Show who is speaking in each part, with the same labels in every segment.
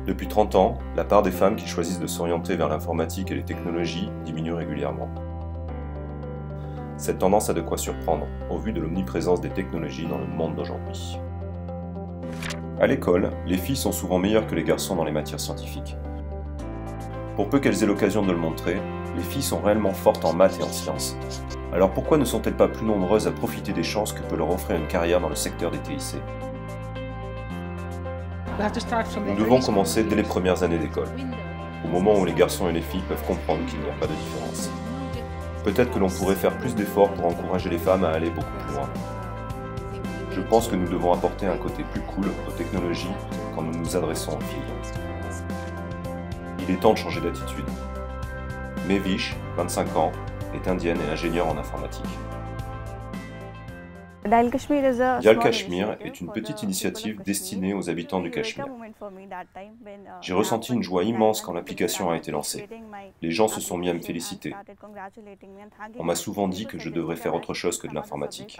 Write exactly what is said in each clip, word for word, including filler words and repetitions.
Speaker 1: Depuis trente ans, la part des femmes qui choisissent de s'orienter vers l'informatique et les technologies diminue régulièrement. Cette tendance a de quoi surprendre, au vu de l'omniprésence des technologies dans le monde d'aujourd'hui. À l'école, les filles sont souvent meilleures que les garçons dans les matières scientifiques. Pour peu qu'elles aient l'occasion de le montrer, les filles sont réellement fortes en maths et en sciences. Alors pourquoi ne sont-elles pas plus nombreuses à profiter des chances que peut leur offrir une carrière dans le secteur des T I C? Nous devons commencer dès les premières années d'école, au moment où les garçons et les filles peuvent comprendre qu'il n'y a pas de différence. Peut-être que l'on pourrait faire plus d'efforts pour encourager les femmes à aller beaucoup plus loin. Je pense que nous devons apporter un côté plus cool aux technologies quand nous nous adressons aux filles. Il est temps de changer d'attitude. Mevish, vingt-cinq ans, est indienne et ingénieure en informatique.
Speaker 2: Dial Kashmir
Speaker 1: Dial Kashmir est une petite initiative destinée aux habitants du Cachemire. J'ai ressenti une joie immense quand l'application a été lancée. Les gens se sont mis à me féliciter. On m'a souvent dit que je devrais faire autre chose que de l'informatique.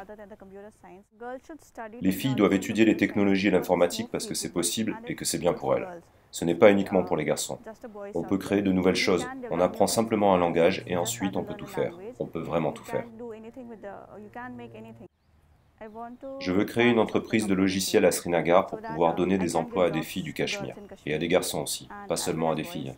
Speaker 1: Les filles doivent étudier les technologies et l'informatique parce que c'est possible et que c'est bien pour elles. Ce n'est pas uniquement pour les garçons. On peut créer de nouvelles choses. On apprend simplement un langage et ensuite on peut tout faire. On peut vraiment tout faire. Je veux créer une entreprise de logiciels à Srinagar pour pouvoir donner des emplois à des filles du Cachemire, et à des garçons aussi, pas seulement à des filles.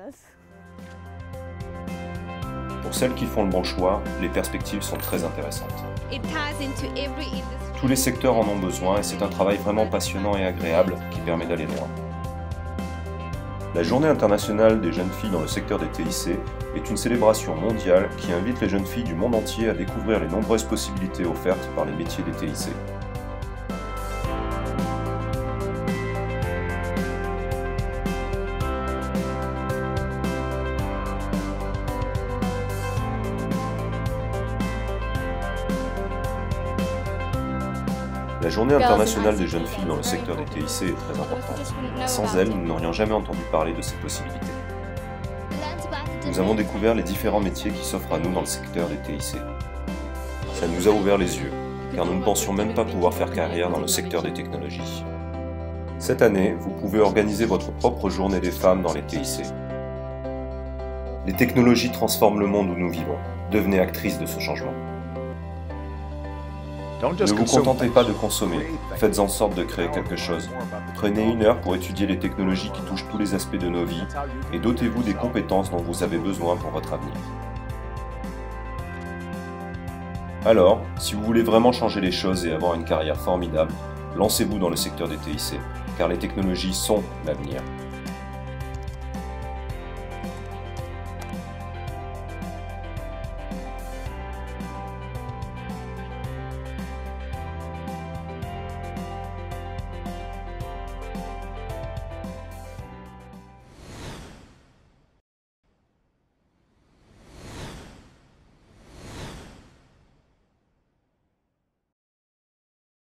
Speaker 1: Pour celles qui font le bon choix, les perspectives sont très intéressantes. Tous les secteurs en ont besoin et c'est un travail vraiment passionnant et agréable qui permet d'aller loin. La Journée internationale des jeunes filles dans le secteur des T I C est une célébration mondiale qui invite les jeunes filles du monde entier à découvrir les nombreuses possibilités offertes par les métiers des T I C. La Journée internationale des jeunes filles dans le secteur des T I C est très importante. Sans elle, nous n'aurions jamais entendu parler de ces possibilités. Nous avons découvert les différents métiers qui s'offrent à nous dans le secteur des T I C. Ça nous a ouvert les yeux, car nous ne pensions même pas pouvoir faire carrière dans le secteur des technologies. Cette année, vous pouvez organiser votre propre journée des femmes dans les T I C. Les technologies transforment le monde où nous vivons. Devenez actrice de ce changement. Ne vous contentez pas de consommer, faites en sorte de créer quelque chose. Prenez une heure pour étudier les technologies qui touchent tous les aspects de nos vies et dotez-vous des compétences dont vous avez besoin pour votre avenir. Alors, si vous voulez vraiment changer les choses et avoir une carrière formidable, lancez-vous dans le secteur des T I C, car les technologies sont l'avenir.